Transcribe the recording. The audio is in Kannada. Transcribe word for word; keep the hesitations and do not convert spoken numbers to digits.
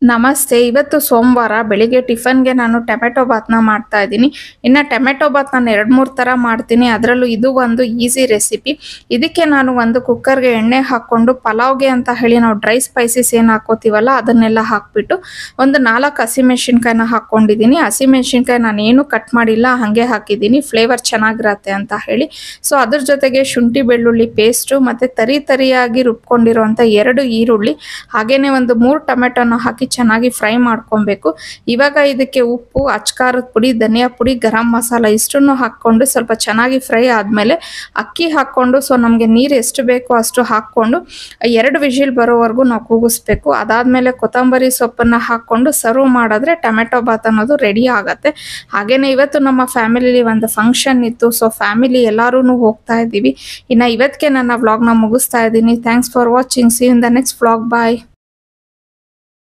ನಮಸ್ತೆ. ಇವತ್ತು ಸೋಮವಾರ ಬೆಳಿಗ್ಗೆ ಟಿಫನ್‌ಗೆ ನಾನು ಟೊಮೆಟೊ ಬಾತ್‌ನ ಮಾಡ್ತಾ ಇದ್ದೀನಿ. ಇನ್ನು ಟೊಮೆಟೊ ಬಾತ್ ನಾನು ಎರಡು ಮೂರು ಥರ ಮಾಡ್ತೀನಿ. ಅದರಲ್ಲೂ ಇದು ಒಂದು ಈಸಿ ರೆಸಿಪಿ. ಇದಕ್ಕೆ ನಾನು ಒಂದು ಕುಕ್ಕರ್‌ಗೆ ಎಣ್ಣೆ ಹಾಕ್ಕೊಂಡು ಪಲಾವ್‌ಗೆ ಅಂತ ಹೇಳಿ ನಾವು ಡ್ರೈ ಸ್ಪೈಸಸ್ ಏನು ಹಾಕೋತೀವಲ್ಲ ಅದನ್ನೆಲ್ಲ ಹಾಕ್ಬಿಟ್ಟು ಒಂದು ನಾಲ್ಕು ಹಸಿಮೆಣಸಿನ್ಕಾಯಿನ ಹಾಕ್ಕೊಂಡಿದ್ದೀನಿ. ಹಸಿಮೆಣಸಿನ್ಕಾಯಿ ನಾನೇನು ಕಟ್ ಮಾಡಿಲ್ಲ, ಹಾಗೆ ಹಾಕಿದ್ದೀನಿ ಫ್ಲೇವರ್ ಚೆನ್ನಾಗಿರತ್ತೆ ಅಂತ ಹೇಳಿ. ಸೊ ಅದ್ರ ಜೊತೆಗೆ ಶುಂಠಿ ಬೆಳ್ಳುಳ್ಳಿ ಪೇಸ್ಟು ಮತ್ತು ತರಿ ತರಿಯಾಗಿ ರುಬ್ಕೊಂಡಿರುವಂಥ ಎರಡು ಈರುಳ್ಳಿ, ಹಾಗೇನೆ ಒಂದು ಮೂರು ಟೊಮೆಟೊನ ಹಾಕಿ ಚೆನ್ನಾಗಿ ಫ್ರೈ ಮಾಡ್ಕೊಬೇಕು. ಇವಾಗ ಇದಕ್ಕೆ ಉಪ್ಪು, ಅಚ್ಕಾರದ ಪುಡಿ, ಧನಿಯಾ ಪುಡಿ, ಗರಂ ಮಸಾಲ ಇಷ್ಟನ್ನು ಹಾಕ್ಕೊಂಡು ಸ್ವಲ್ಪ ಚೆನ್ನಾಗಿ ಫ್ರೈ ಆದಮೇಲೆ ಅಕ್ಕಿ ಹಾಕ್ಕೊಂಡು ಸೊ ನಮಗೆ ನೀರು ಎಷ್ಟು ಬೇಕೋ ಅಷ್ಟು ಹಾಕ್ಕೊಂಡು ಎರಡು ವಿಜಿಲ್ ಬರೋವರೆಗೂ ನಾವು ಕೂಗಿಸ್ಬೇಕು. ಅದಾದಮೇಲೆ ಕೊತ್ತಂಬರಿ ಸೊಪ್ಪನ್ನು ಹಾಕ್ಕೊಂಡು ಸರ್ವ್ ಮಾಡಿದ್ರೆ ಟೊಮೆಟೊ ಬಾತ್ ಅನ್ನೋದು ರೆಡಿ ಆಗುತ್ತೆ. ಹಾಗೇನೆ ಇವತ್ತು ನಮ್ಮ ಫ್ಯಾಮಿಲಿಲಿ ಒಂದು ಫಂಕ್ಷನ್ ಇತ್ತು. ಸೊ ಫ್ಯಾಮಿಲಿ ಎಲ್ಲರೂ ಹೋಗ್ತಾ ಇದ್ದೀವಿ. ಇನ್ನು ಇವತ್ತಿಗೆ ನನ್ನ ವ್ಲಾಗ್ನ ಮುಗಿಸ್ತಾ ಇದ್ದೀನಿ. Thanks for watching. See in the next vlog. Bye.